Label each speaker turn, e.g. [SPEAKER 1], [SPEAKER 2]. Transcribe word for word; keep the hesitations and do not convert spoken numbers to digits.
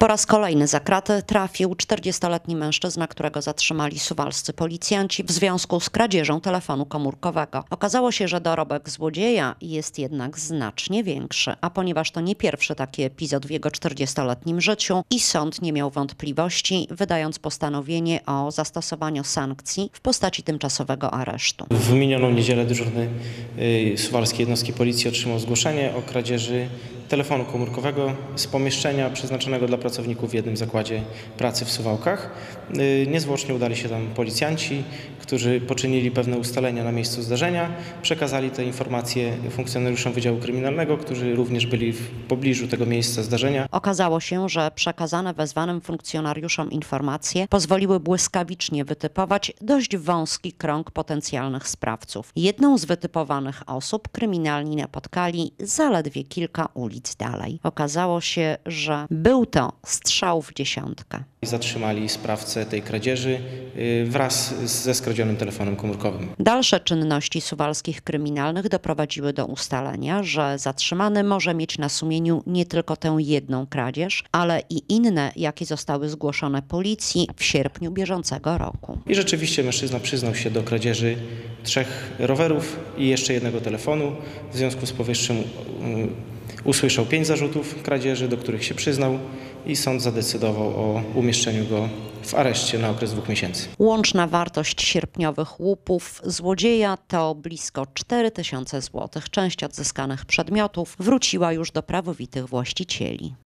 [SPEAKER 1] Po raz kolejny za kraty trafił czterdziestoletni mężczyzna, którego zatrzymali suwalscy policjanci w związku z kradzieżą telefonu komórkowego. Okazało się, że dorobek złodzieja jest jednak znacznie większy, a ponieważ to nie pierwszy taki epizod w jego czterdziestoletnim życiu i sąd nie miał wątpliwości, wydając postanowienie o zastosowaniu sankcji w postaci tymczasowego aresztu.
[SPEAKER 2] W minioną niedzielę dyżurny y, suwalskiej jednostki policji otrzymał zgłoszenie o kradzieży telefonu komórkowego z pomieszczenia przeznaczonego dla pracowników w jednym zakładzie pracy w Suwałkach. Y, niezwłocznie udali się tam policjanci, którzy poczynili pewne ustalenia na miejscu zdarzenia, przekazali te informacje funkcjonariuszom Wydziału Kryminalnego, którzy również byli w pobliżu tego miejsca zdarzenia.
[SPEAKER 1] Okazało się, że przekazane wezwanym funkcjonariuszom informacje pozwoliły błyskawicznie wytypować dość wąski krąg potencjalnych sprawców. Jedną z wytypowanych osób kryminalni napotkali zaledwie kilka ulic dalej. Okazało się, że był to strzał w dziesiątkę.
[SPEAKER 2] Zatrzymali sprawcę tej kradzieży y, wraz ze skradzionym telefonem komórkowym.
[SPEAKER 1] Dalsze czynności suwalskich kryminalnych doprowadziły do ustalenia, że zatrzymany może mieć na sumieniu nie tylko tę jedną kradzież, ale i inne, jakie zostały zgłoszone policji w sierpniu bieżącego roku.
[SPEAKER 2] I rzeczywiście mężczyzna przyznał się do kradzieży trzech rowerów i jeszcze jednego telefonu. W związku z powyższym y, usłyszał pięć zarzutów kradzieży, do których się przyznał i sąd zadecydował o umieszczeniu go w areszcie na okres dwóch miesięcy.
[SPEAKER 1] Łączna wartość sierpniowych łupów złodzieja to blisko cztery tysiące złotych. Część odzyskanych przedmiotów wróciła już do prawowitych właścicieli.